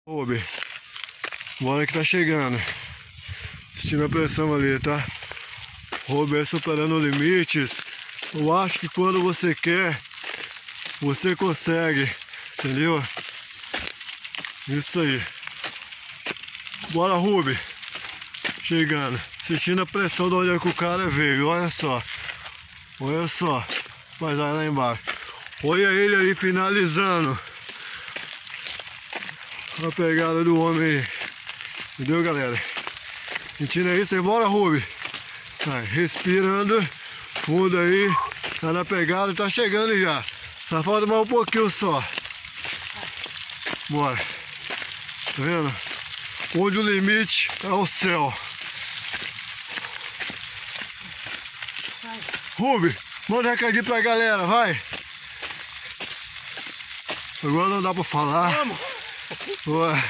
Rubem, bora que tá chegando. Sentindo a pressão ali, tá? Rubem superando limites. Eu acho que quando você quer, você consegue. Entendeu? Isso aí. Bora, Rubem. Chegando. Sentindo a pressão de onde é que o cara veio. Olha só. Olha só. Mas vai lá embaixo. Olha ele ali finalizando. A pegada do homem aí. Entendeu, galera? Sentindo isso aí. Bora, Rubem. Vai, respirando. Fundo aí. Tá na pegada. Tá chegando já. Só falta mais um pouquinho só. Bora. Tá vendo? Onde o limite é o céu. Rubem, manda um recadinho pra galera, vai. Agora não dá pra falar. Vamos. Bora.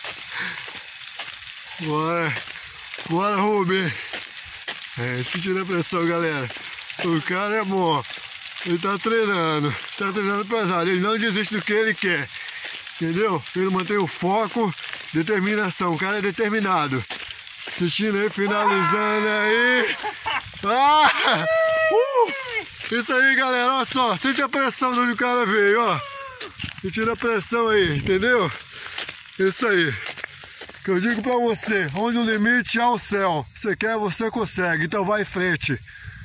Bora. Bora, Rubem. Sentindo a pressão, galera. O cara é bom. Ele tá treinando pesado. Ele não desiste do que ele quer. Entendeu? Ele mantém o foco, determinação. O cara é determinado. Assistindo aí, finalizando aí. Isso aí, galera. Olha só. Sente a pressão de onde o cara veio, ó. Sentindo a pressão aí, entendeu? Isso aí. Que eu digo pra você. Onde o limite é o céu. Você quer, você consegue. Então vai em frente.